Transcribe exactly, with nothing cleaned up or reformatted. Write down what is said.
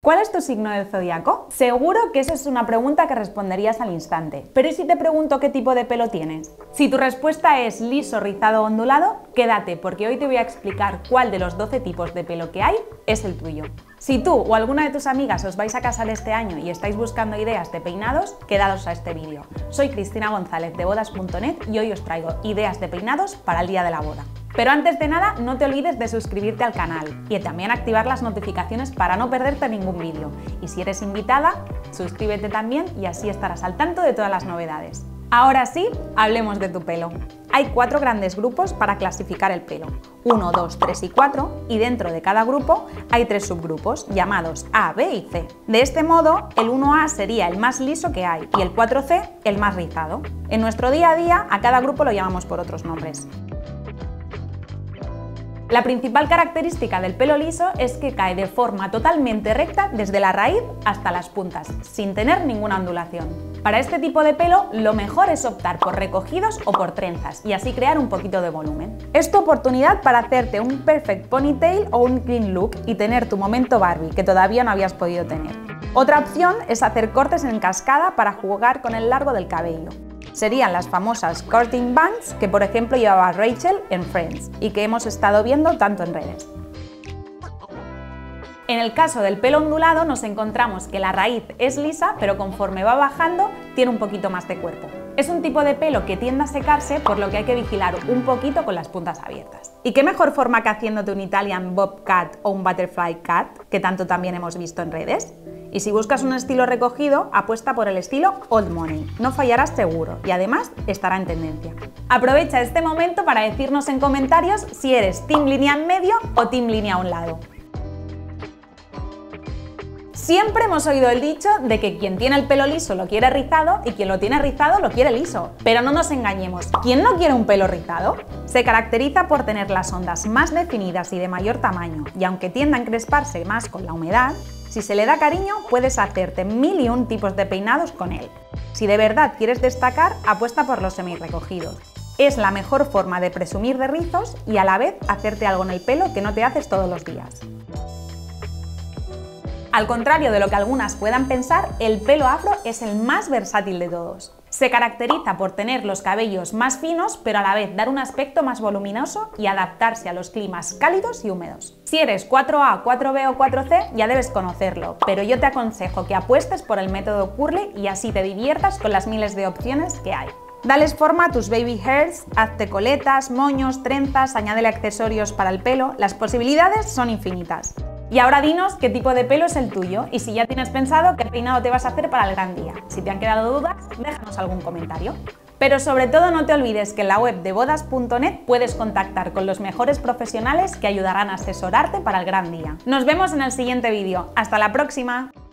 ¿Cuál es tu signo del zodiaco? Seguro que esa es una pregunta que responderías al instante, pero ¿y si te pregunto qué tipo de pelo tienes? Si tu respuesta es liso, rizado o ondulado, quédate porque hoy te voy a explicar cuál de los doce tipos de pelo que hay es el tuyo. Si tú o alguna de tus amigas os vais a casar este año y estáis buscando ideas de peinados, quedaos a este vídeo. Soy Cristina González de bodas punto net y hoy os traigo ideas de peinados para el día de la boda. Pero antes de nada, no te olvides de suscribirte al canal y también activar las notificaciones para no perderte ningún vídeo. Y si eres invitada, suscríbete también y así estarás al tanto de todas las novedades. Ahora sí, hablemos de tu pelo. Hay cuatro grandes grupos para clasificar el pelo. uno, dos, tres y cuatro, y dentro de cada grupo hay tres subgrupos, llamados A, B y C. De este modo, el uno A sería el más liso que hay y el cuatro C el más rizado. En nuestro día a día, a cada grupo lo llamamos por otros nombres. La principal característica del pelo liso es que cae de forma totalmente recta desde la raíz hasta las puntas, sin tener ninguna ondulación. Para este tipo de pelo, lo mejor es optar por recogidos o por trenzas y así crear un poquito de volumen. Es tu oportunidad para hacerte un perfect ponytail o un clean look y tener tu momento Barbie, que todavía no habías podido tener. Otra opción es hacer cortes en cascada para jugar con el largo del cabello. Serían las famosas curtain bangs que por ejemplo llevaba Rachel en Friends y que hemos estado viendo tanto en redes. En el caso del pelo ondulado nos encontramos que la raíz es lisa, pero conforme va bajando tiene un poquito más de cuerpo. Es un tipo de pelo que tiende a secarse, por lo que hay que vigilar un poquito con las puntas abiertas. ¿Y qué mejor forma que haciéndote un Italian bob cut o un butterfly cut, que tanto también hemos visto en redes? Y si buscas un estilo recogido, apuesta por el estilo Old Money. No fallarás seguro y además estará en tendencia. Aprovecha este momento para decirnos en comentarios si eres team línea en medio o team línea a un lado. Siempre hemos oído el dicho de que quien tiene el pelo liso lo quiere rizado y quien lo tiene rizado lo quiere liso. Pero no nos engañemos, ¿quién no quiere un pelo rizado? Se caracteriza por tener las ondas más definidas y de mayor tamaño, y aunque tienda a encresparse más con la humedad, si se le da cariño puedes hacerte mil y un tipos de peinados con él. Si de verdad quieres destacar, apuesta por los semirrecogidos. Es la mejor forma de presumir de rizos y a la vez hacerte algo en el pelo que no te haces todos los días. Al contrario de lo que algunas puedan pensar, el pelo afro es el más versátil de todos. Se caracteriza por tener los cabellos más finos, pero a la vez dar un aspecto más voluminoso y adaptarse a los climas cálidos y húmedos. Si eres cuatro A, cuatro B o cuatro C, ya debes conocerlo, pero yo te aconsejo que apuestes por el método curly y así te diviertas con las miles de opciones que hay. Dales forma a tus baby hairs, hazte coletas, moños, trenzas, añádele accesorios para el pelo, las posibilidades son infinitas. Y ahora dinos qué tipo de pelo es el tuyo y si ya tienes pensado qué peinado te vas a hacer para el gran día. Si te han quedado dudas, déjanos algún comentario. Pero sobre todo no te olvides que en la web de bodas punto net puedes contactar con los mejores profesionales que ayudarán a asesorarte para el gran día. Nos vemos en el siguiente vídeo. ¡Hasta la próxima!